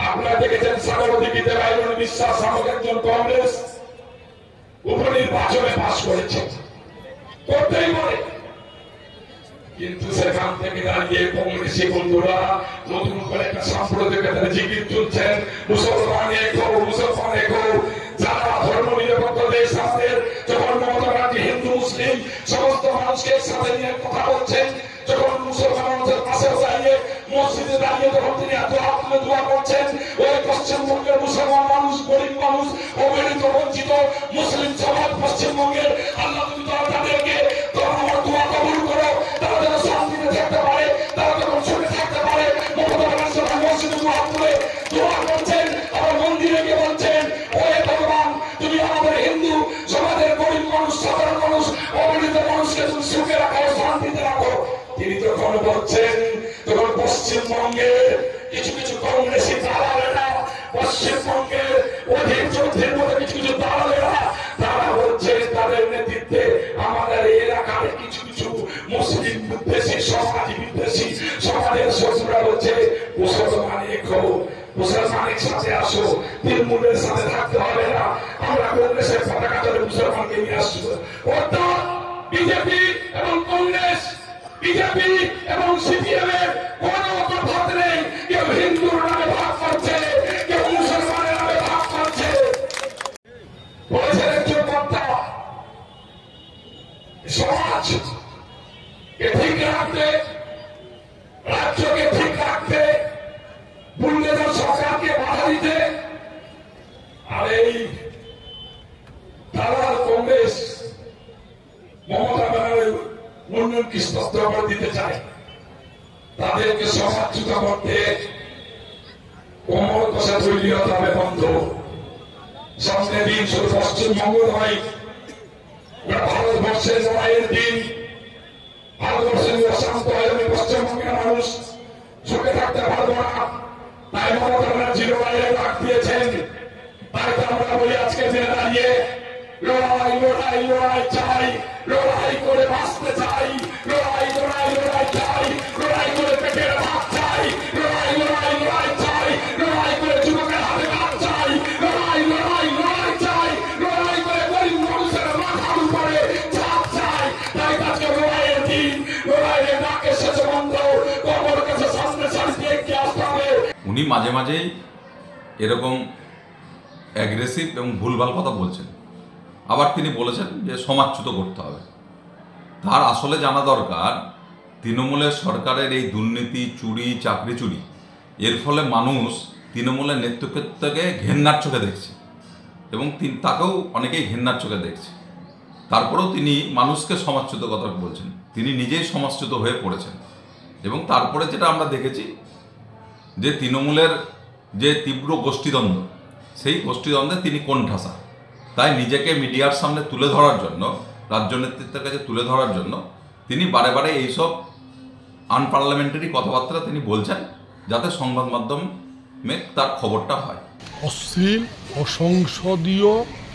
আপনারা দেখেছেন সাগরদিঘিতে রায়মন বিশ্বাস নামক একজন কংগ্রেস উপনির্বাচনে পাশ করেছে, করতেই পারে, কিন্তু সেখান থেকে দাঁড়িয়ে কংগ্রেসী বন্ধুরা নতুন করে একটা সাম্প্রদায়িকতার জিকির তুলছেন। মুসলমান এক হও, মুসলমান এক হও। যারা ধর্ম নিরপেক্ষ দেশ আমাদের, যখন মমতা ব্যানার্জি হিন্দু মুসলিম সমস্ত মানুষকে একসাথে নিয়ে কথা বলছেন, যখন মুসলমান মানুষের পাশে দাঁড়িয়ে মসজিদে দাঁড়িয়ে যখন তিনি দোয়া করছেন, ওই পশ্চিমবঙ্গের মুসলমান মানুষ, গরিব মানুষ, অবহেলিত বঞ্চিত মুসলিম সমাজ পশ্চিমবঙ্গের, আল্লাহ তুমি তাদেরকে তোমার দোয়া কবুল করো, তারা যেন শান্তিতে থাকতে পারে, তারা যখন সুখে থাকতে পারে। মমতা ব্যানার্জি যখন মসজিদে দোয়া করছেন, আবার মন্দিরে গিয়ে বলছেন, ওহে ভগবান তুমি আমাদের হিন্দু সমাজের গরিব মানুষ, সাধারণ মানুষ, অবহেলিত মানুষকে তুমি সুখে রাখো, শান্তিতে রাখো। তিনি যখন বলছেন, তখন পশ্চিমবঙ্গের কিছু কিছু কংগ্রেসী দালালেরা, পশ্চিমবঙ্গের অধিক যুদ্ধের মধ্যে কিছু কিছু দালালেরা, তারা বলছে তাদের নেতৃত্বে আমাদের এলাকার কিছু কিছু মুসলিম বিদ্বেষী, সমাজি বিদ্বেষী সমাজের শত্রুরা বলছে মুসলমান এক হও, মুসলমানের সাথে আসো, তৃণমূলের সাথে থাকতে হবে না, আমরা কংগ্রেসের পতাকা ধরে মুসলমানকে নিয়ে আসবো। অর্থাৎ বিজেপি এবং কংগ্রেস, বিজেপি এবং সিপিএম এর কোন তফাৎ নেই। কেউ হিন্দুর নামে ভাগ করছে, কেউ মুসলমানের নামে ভাগ করছে। বলেছেন একজন বক্তা, সমাজকে ঠিক রাখতে, রাজ্যকে ঠিক রাখতে, বুল্ডেজার সরকারকে বাধা দিতে, আর এই দালাল কংগ্রেস মমতা ব্যানার্জি উন্নয়নকে স্তব্ধ করে দিতে চায়, তাদেরকে সমাজচ্যুত করতে কোমর কষা তৈরি হতে হবে বন্ধ। সামনে দিন শুধু পশ্চিমবঙ্গ নয়, ভারতবর্ষের লড়াইয়ের দিন। ভারতবর্ষের অশান্ত হয়ে আমি পশ্চিমবঙ্গের মানুষ সুখে থাকতে পারবো না, তাই মমতা ব্যানার্জি লড়াইয়ের ডাক দিয়েছেন। তাই তো আমরা বলি আজকে দিনে দাঁড়িয়ে লড়াই লড়াই লড়াই চাই, লড়াই করে বাঁচতে চাই, লড়াই লড়াই লড়াই চাই, লড়াই করে পেটের ভাত চাই, লড়াই লড়াই লড়াই চাই, লড়াই করে যুবকের হাতে কাজ চাই, লড়াই লড়াই লড়াই চাই, লড়াই করে গরিব মানুষের মাথার উপরে চাপ চাই। তাই আজকে লড়াইয়ের দিন, লড়াইয়ের ডাকে শেষ বন্ধ, কবর কাছে সামনে সারিয়ে এগিয়ে আসতে হবে। উনি মাঝে মাঝেই এরকম অ্যাগ্রেসিভ এবং ভুলভাল কথা বলছেন। আবার তিনি বলেছেন যে সমাজচ্যুত করতে হবে। তার আসলে জানা দরকার তৃণমূলের সরকারের এই দুর্নীতি, চুরি, চাকরি চুরি, এর ফলে মানুষ তৃণমূলের নেতৃত্বকে ঘেন্নার চোখে দেখছে এবং তাকেও অনেকেই ঘেন্নার চোখে দেখছে। তারপরেও তিনি মানুষকে সমাজচ্যুত কথা বলছেন, তিনি নিজেই সমাজচ্যুত হয়ে পড়েছেন। এবং তারপরে যেটা আমরা দেখেছি যে তৃণমূলের যে তীব্র গোষ্ঠীদ্বন্দ্ব, সেই গোষ্ঠীদ্বন্দ্বে তিনি কোণঠাসা। তাই নিজেকে মিডিয়ার সামনে তুলে ধরার জন্য, রাজ্য নেতৃত্বের কাছে তুলে ধরার জন্য তিনি বারে বারে এইসব আনপার্লামেন্টারি কথাবার্তা তিনি বলছেন, যাতে সংবাদ মাধ্যমে তার খবরটা হয়। অশ্লীল, অসংসদীয়,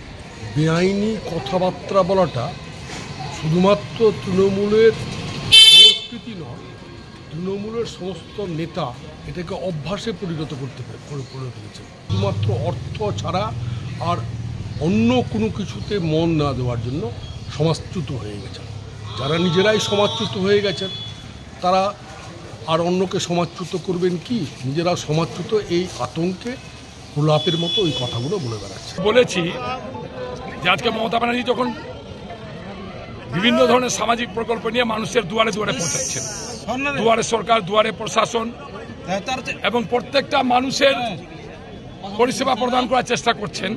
বেআইনি কথাবার্তা বলাটা শুধুমাত্র তৃণমূলের সংস্কৃতি নয়, তৃণমূলের সমস্ত নেতা এটাকে অভ্যাসে পরিণত করেছে। শুধুমাত্র অর্থ ছাড়া আর অন্য কোনো কিছুতে মন না দেওয়ার জন্য সমাজচ্যুত হয়ে গেছেন। যারা নিজেরাই সমাজচ্যুত হয়ে গেছেন, তারা আর অন্যকে সমাজচ্যুত করবেন কি? নিজেরা সমাজচ্যুত, এই আতঙ্কে প্রলাপের মতো ওই কথাগুলো বলে বেড়াচ্ছে। বলেছি যে আজকে মমতা ব্যানার্জি যখন বিভিন্ন ধরনের সামাজিক প্রকল্প নিয়ে মানুষের দুয়ারে দুয়ারে পৌঁছাচ্ছেন, দুয়ারে সরকার, দুয়ারে প্রশাসন, এবং প্রত্যেকটা মানুষের পরিষেবা প্রদান করার চেষ্টা করছেন।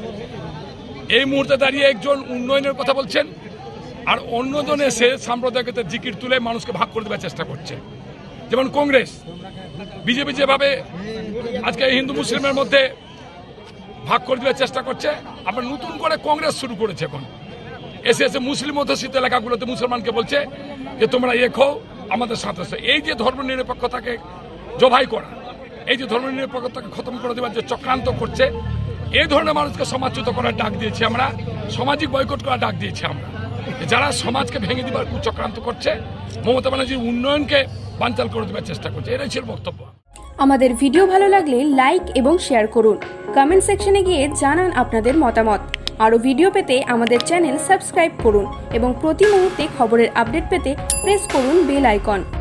এই মুহূর্তে দাঁড়িয়ে একজন উন্নয়নের কথা বলছেন, আর অন্যজন এসে সাম্প্রদায়িকতার জিকির তুলে মানুষকে ভাগ করে দেওয়ার চেষ্টা করছে। যেমন কংগ্রেস, বিজেপি যেভাবে আজকে হিন্দু মুসলিমের মধ্যে ভাগ করে দেওয়ার চেষ্টা করছে, আবার নতুন করে কংগ্রেস শুরু করেছে। এখন এসে এসে মুসলিম অধ্যুষিত এলাকাগুলোতে মুসলমানকে বলছে যে তোমরা এক হও, আমাদের সাথে। এই যে ধর্ম নিরপেক্ষতাকে জবাই করা, এই যে ধর্ম নিরপেক্ষতাকে খতম করে দেওয়ার যে চক্রান্ত করছে, এই ধরনের মানুষকে সমাজচ্যুত করার ডাক দিয়েছি আমরা, সামাজিক বয়কট করার ডাক দিয়েছি আমরা। যারা সমাজকে ভেঙে দেবার কুচক্রান্ত করছে, মমতা ব্যানার্জির উন্নয়নকে বানচাল করে দেওয়ার চেষ্টা করছে, এটাই ছিল বক্তব্য। আমাদের ভিডিও ভালো লাগলে লাইক এবং শেয়ার করুন। কমেন্ট সেকশনে গিয়ে জানান আপনাদের মতামত। আরও ভিডিও পেতে আমাদের চ্যানেল সাবস্ক্রাইব করুন এবং প্রতি মুহূর্তে খবরের আপডেট পেতে প্রেস করুন বেল আইকন।